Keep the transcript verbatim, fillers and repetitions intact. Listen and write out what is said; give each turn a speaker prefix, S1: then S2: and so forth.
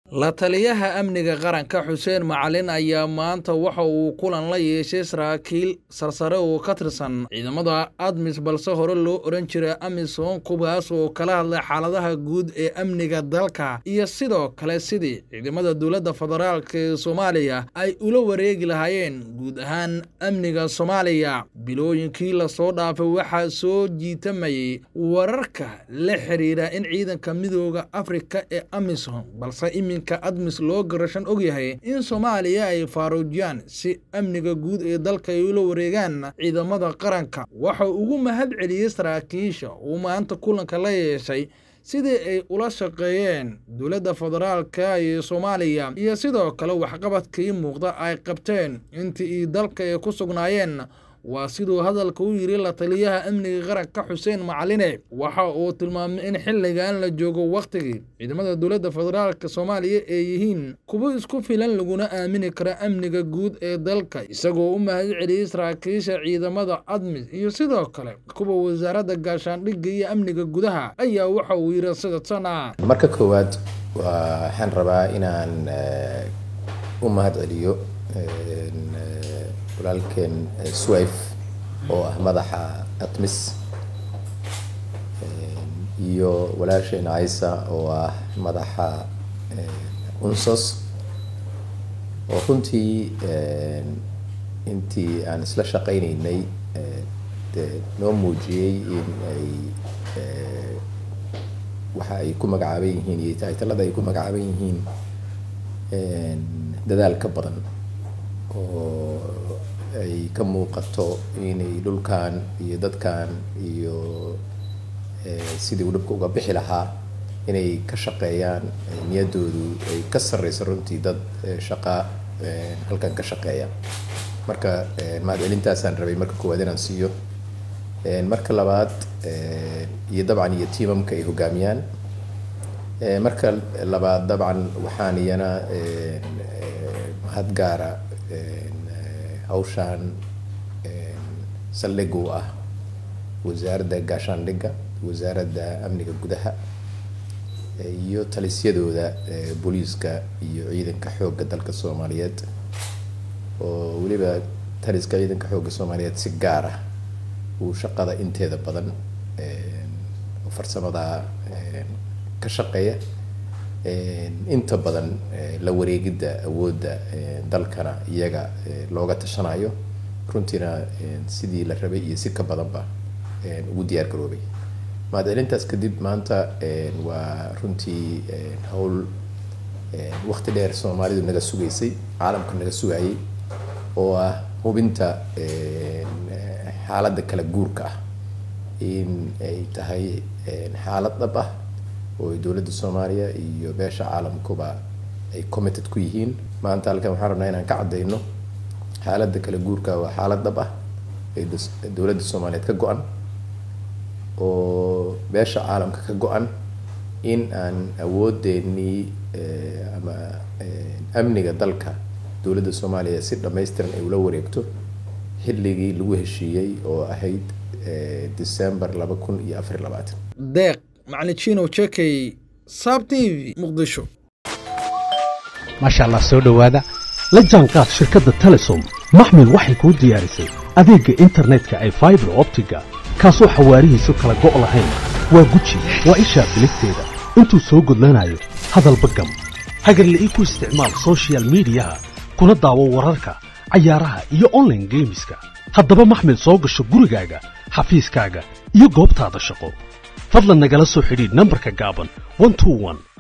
S1: La taliyaha amniga qaranka Xuseen Macalin ayaa maanta waxa uu kulan la yeeshay saraakiil sarsare oo ka tirsan ciidamada ADMIS balse hore loo oran jiray AMISOM kuwaas oo kala hadlay xaaladaha guud ee amniga dalka iyo sidoo kale sidii ciidamada dowladda federaalka ee Soomaaliya ay ula wareegi lahaayeen guud ahaan amniga Soomaaliya. Bilooyinkii la soo dhaafay waxa soo jiitamayay wararka la xiriira in ciidanka midowga Afrika ee AMISOM balse ka ADMIS loo garashan og yahay in Soomaaliya ay faaruujiyaan si amniga guud ee dalka ay ula wareegaan ciidamada qaranka. Waxa ugu mahad celiyay saraakiisha uu maanta kulanka la yeeshay sidii ay ula shaqeeyeen dowladda federaalka ee Soomaaliya iyo sidoo kale waxqabadkii muuqda ay qabteen intii dalka ay ku sugnaayeen. waa sidoo hadalka u yiri la taliyaha amniga qaranka Xuseen Macalin waxa uu tilmaamay in xilligan la joogo waqtigii ciidamada dowladda federaalka Soomaaliya ay yihiin kuwa isku filan laguna aamini kara amniga guud ee dalka isagoo u mahad celiyay saraakiisha ciidamada ADMIS iyo sidoo kale kuwa wasaaradda gaashaandhigga iyo amniga gudaha ayaa waxa uu yiri sida sana
S2: marka koowaad waxaan rabaa inaan u mahad celiyo walaalkeen Suwaif oo ah madaxa ADMIS iyo walaasheen Aysa oo ah madaxa UNSOS oo runtii intii aan isla shaqaynaynay noo muujiyay in ay waxa ay ku magacaaban yihiin iyo taytalada ay ku magacaaban yihiin dadaal ka badan oo ay ka muuqato inay dhulkan iyo dadkan iyo sidii uu dhibka uga bixi lahaa inay ka shaqeeyaan niyadoodu ay ka sarreyso runtii dad shaqa halkan ka shaqeeya marka mahad celintaasaan rabay marka koowaad inaan siiyo marka labaad iyo dabcan iyo tiimamka ay hogaamiyaan marka labaad dabcan waxaan iyana mahad gaara hawshaan saldhig u ah wasaaradda gaashaandhigga wasaaradda amniga gudaha iyo talisyadooda booliiska iyo ciidanka xoogga dalka Soomaaliyeed oo waliba taliska ciidanka xoogga Soomaaliyeed si gaar ah uu shaqada inteeda badan oo farsamada ka shaqeeya inta badan la wareegida awoodda dalkana iyaga looga tashanayo runtiina sidii la rabay iyo si ka badanba ugu diyaar garoobay maadalintaas kadib maanta waa runtii hawl waqti dheer Soomaalidu naga sugaysay caalamka naga sugayay oo ah hubinta xaaladda kala guurka ah in ay tahay xaalad dhab ah oo dowladda Soomaaliya iyo beesha caalamkuba ay committed ku yihiin maanta halkan waxaan rabnaa inaan ka cadeyno xaaladda kala guurka waa xaalad dhab ah ee dowladda Soomaaliyeed ka go'an oo beesha caalamka ka go'an in aan awoodeennii ama amniga dalka dowladda Soomaaliya si dhameystiran ay ula wareegto xilligii lagu heshiiyay oo ahayd December laba kun iyo afar iyo labaatan
S1: deeq macalin Chekey Sab T V Muqdisho
S3: ما شاء الله سو دhowaada la jaanqaad shirkadda Telesom maxmil waxay ku diyaarisay adeega internetka ay fiber optiga kaasoo xawaarihiisu kala go' lahayn waa guji waa isha bilisteeda intuu soo gudlanayo hadalba gam hagarle ii ku isticmaal social media kuna daawo wararka ciyaaraha iyo online gameska haddaba maxmil soo gasho gurigaaga xafiiskaaga iyo goobtaada shaqo fadlan nagala soo xidhiidh nambarka gaaban one two one